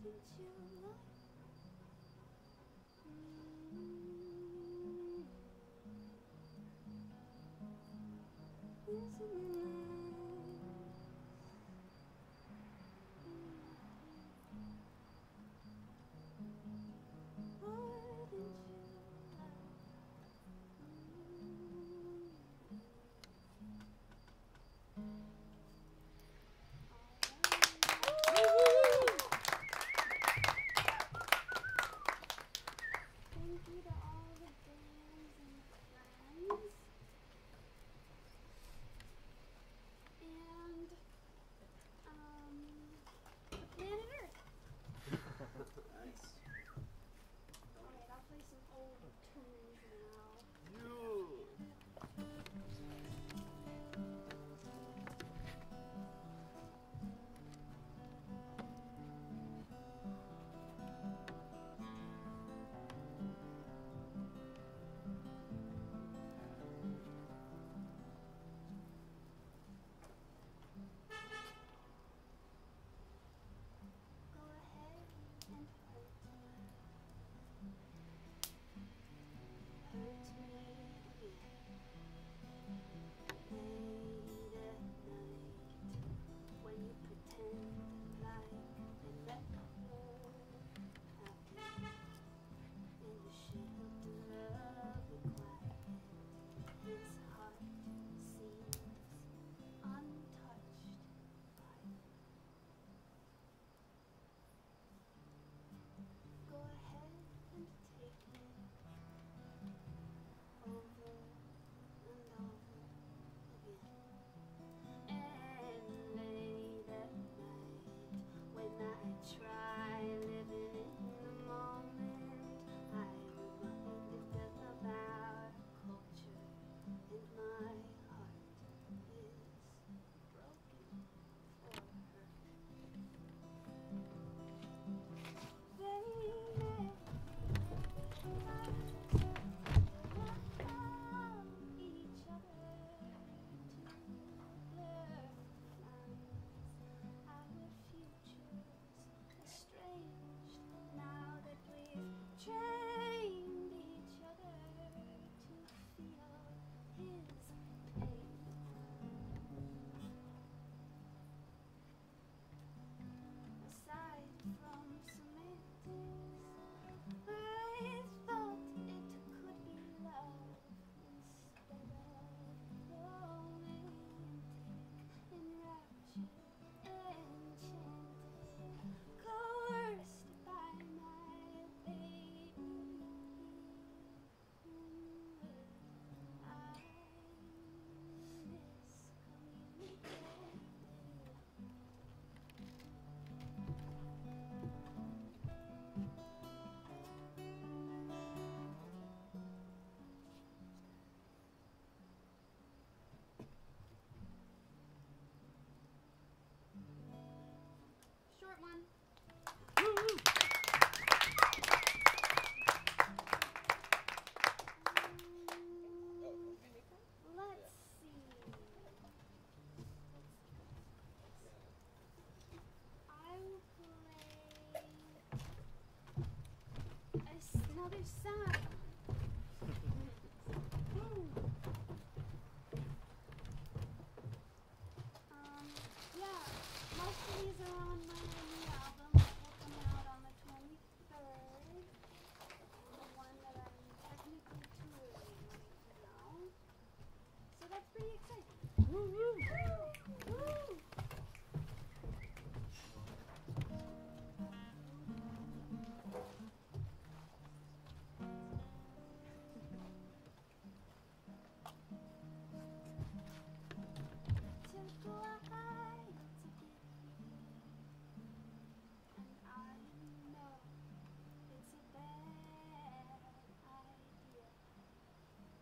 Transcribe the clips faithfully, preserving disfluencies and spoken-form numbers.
Another side. Um, yeah, most of these are on my new album that will come out on the twenty-third. The one that I'm technically touring right now. So that's pretty exciting. Woo woo! Woo!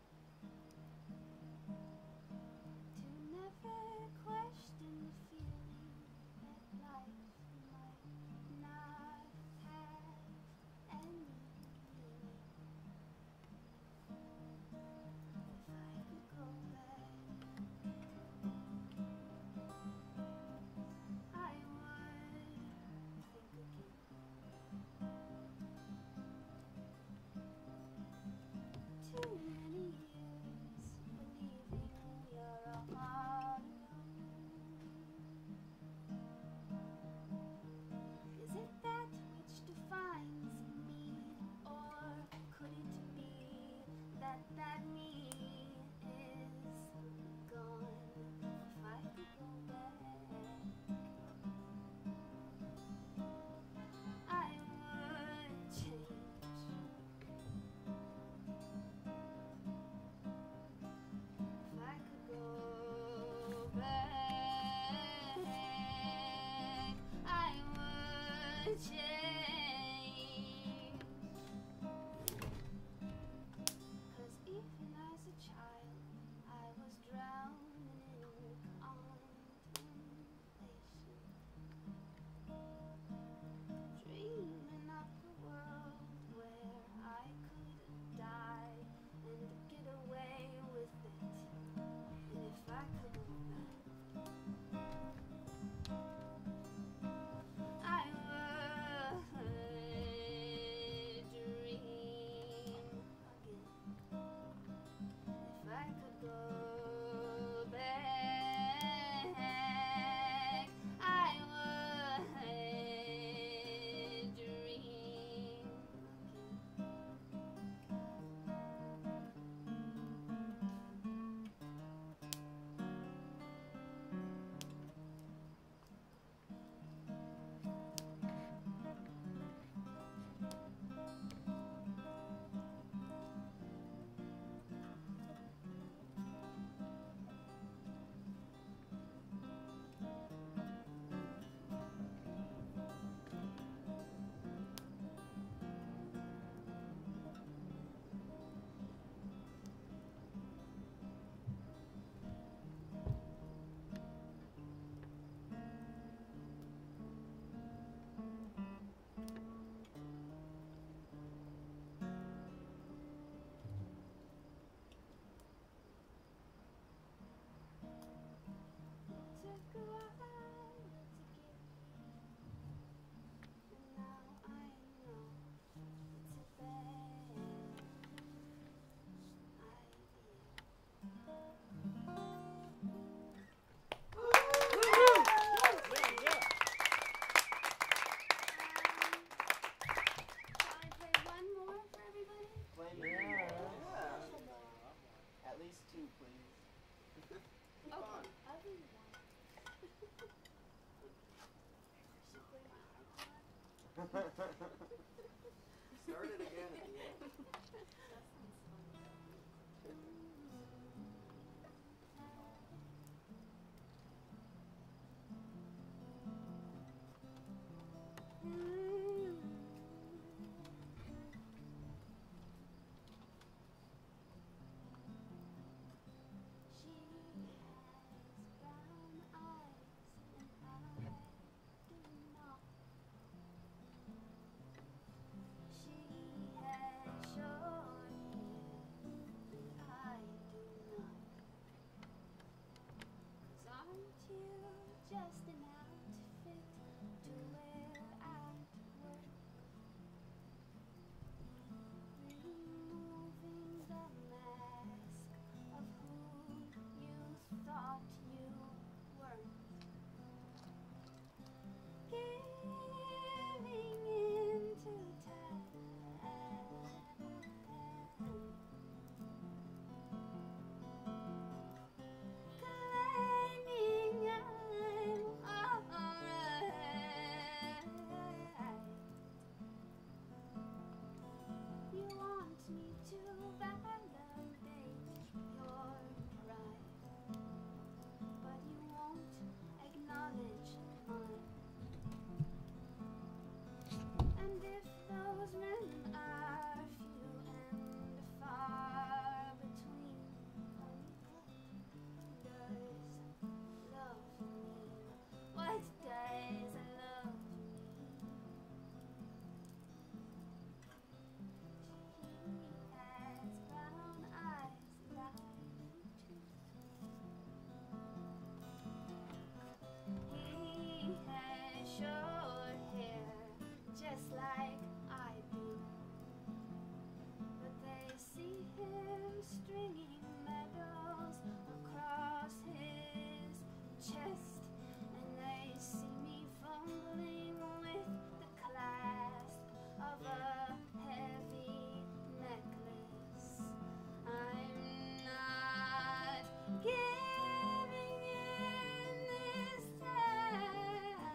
To never question the feeling Start it again at the end. Just an outfit to wear at work, removing the mask of who you thought you were, giving in to time, claiming I'm alright. You want me to validate your pride, but you won't acknowledge mine. And if those men are few and far between, honey, what does love mean? What does love mean? He has brown eyes like tooth. He has short hair, just like I do. But they see him stringing medals across his chest, and they see me fumbling with the clasp of a heavy necklace. I'm not giving in this time.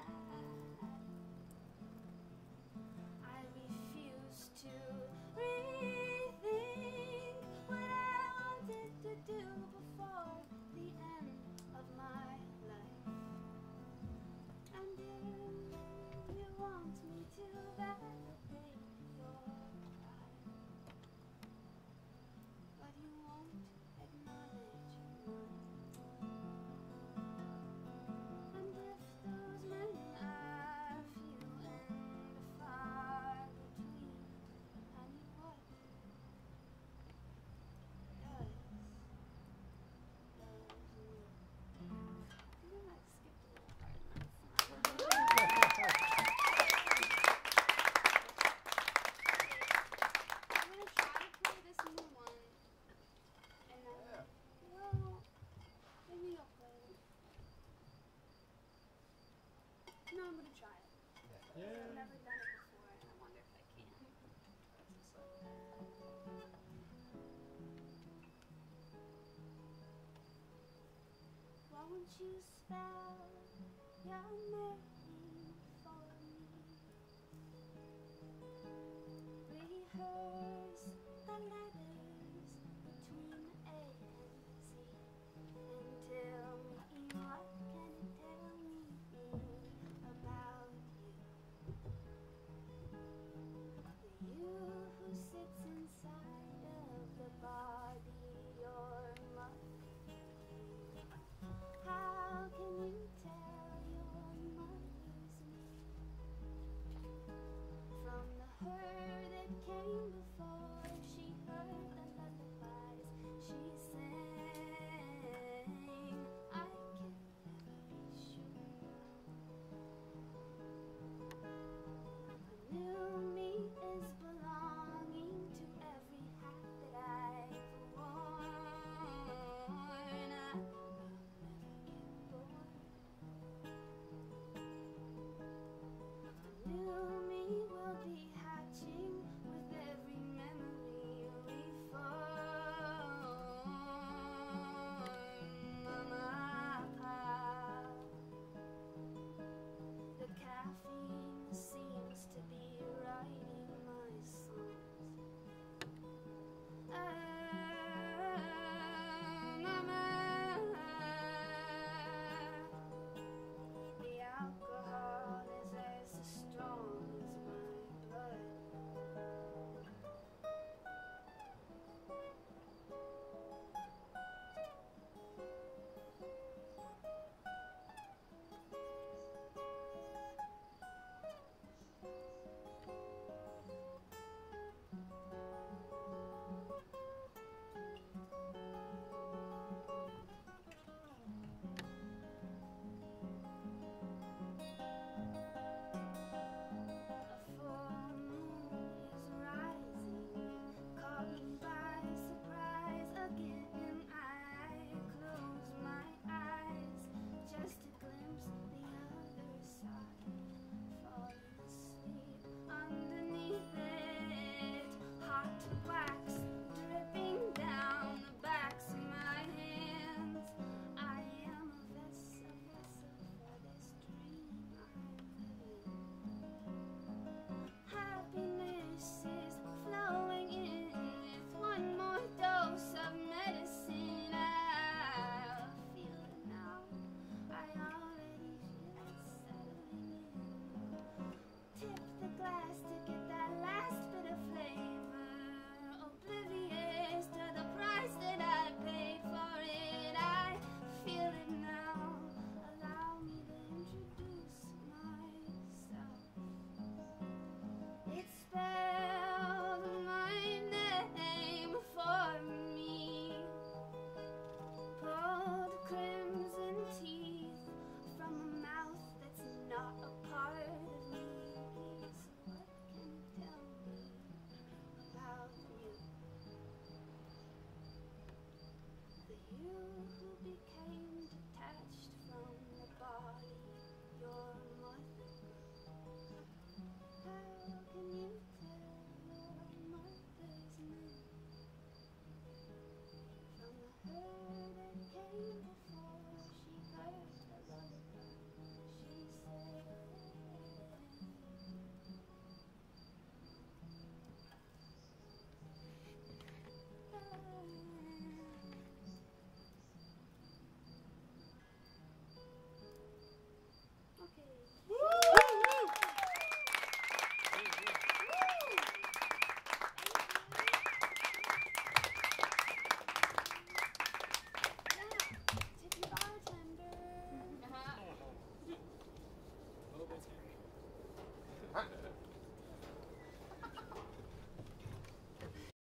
I refuse to rethink what I wanted to do before the end of my life. And if you want me to validate your pride, but you won't acknowledge mine. And if those men are few and far between, honey, what does love mean? I think I skipped a little part in that song. I'm gonna try to play this new one, and then, Yeah. well, maybe I'll play it. No, I'm gonna try it. I've never done it before, and I wonder if I can. Won't you spell your name for me? Rehearse the